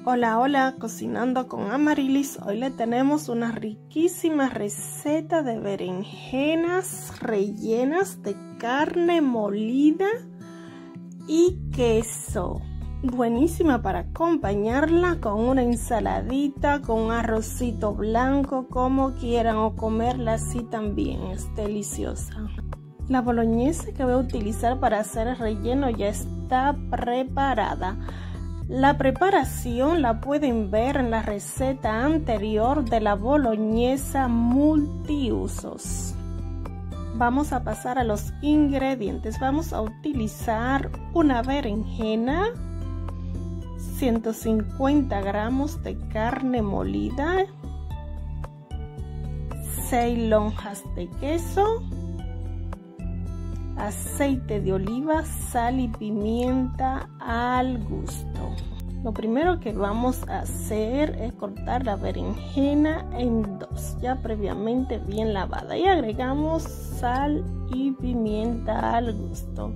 Hola, hola, cocinando con Amarilis. Hoy le tenemos una riquísima receta de berenjenas rellenas de carne molida y queso. Buenísima para acompañarla con una ensaladita, con un arrocito blanco, como quieran, o comerla así también. Es deliciosa. La boloñesa que voy a utilizar para hacer el relleno ya está preparada. La preparación la pueden ver en la receta anterior de la boloñesa multiusos. Vamos a pasar a los ingredientes. Vamos a utilizar una berenjena, 150 gramos de carne molida, 6 lonjas de queso, aceite de oliva, sal y pimienta al gusto. Lo primero que vamos a hacer es cortar la berenjena en dos, ya previamente bien lavada, y agregamos sal y pimienta al gusto.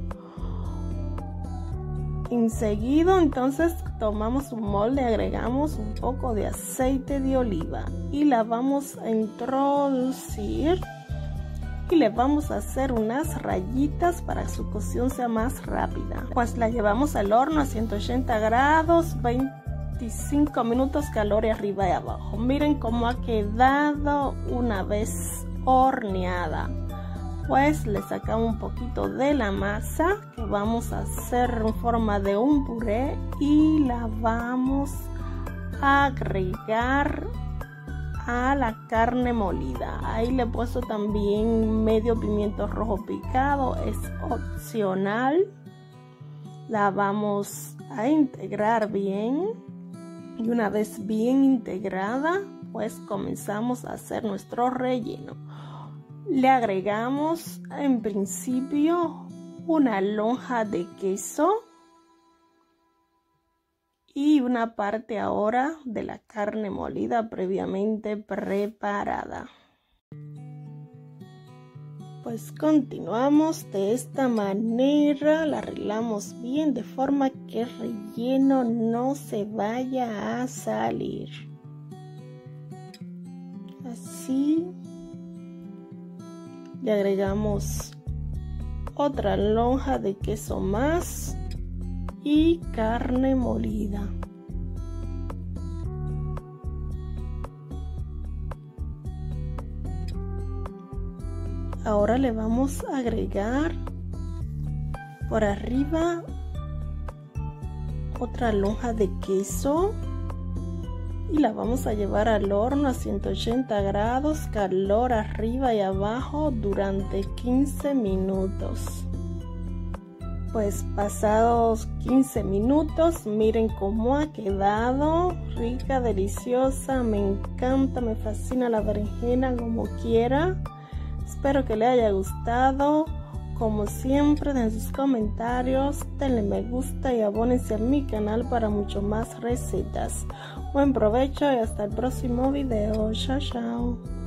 Enseguida entonces tomamos un molde, agregamos un poco de aceite de oliva y la vamos a introducir. Y le vamos a hacer unas rayitas para que su cocción sea más rápida. Pues la llevamos al horno a 180 grados, 25 minutos, calor arriba y abajo. Miren cómo ha quedado una vez horneada. Pues le sacamos un poquito de la masa que vamos a hacer en forma de un puré y la vamos a agregar a la carne molida. Ahí le he puesto también medio pimiento rojo picado, es opcional. La vamos a integrar bien y una vez bien integrada, pues comenzamos a hacer nuestro relleno. Le agregamos en principio una lonja de queso y una parte ahora de la carne molida previamente preparada. Pues continuamos de esta manera, la arreglamos bien de forma que el relleno no se vaya a salir. Así le agregamos otra lonja de queso más y carne molida. Ahora le vamos a agregar por arriba otra lonja de queso y la vamos a llevar al horno a 180 grados, calor arriba y abajo durante 15 minutos. Pues pasados 15 minutos, miren cómo ha quedado, rica, deliciosa, me encanta, me fascina la berenjena como quiera. Espero que le haya gustado. Como siempre, en sus comentarios, denle me gusta y abónense a mi canal para mucho más recetas. Buen provecho y hasta el próximo video. Chao, chao.